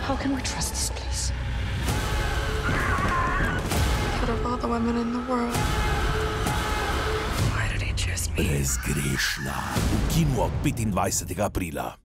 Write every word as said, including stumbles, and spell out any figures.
How can we trust this place? Out of all the women in the world, why did he choose me? Brezgrešna. V kinu petindvajsetega aprila.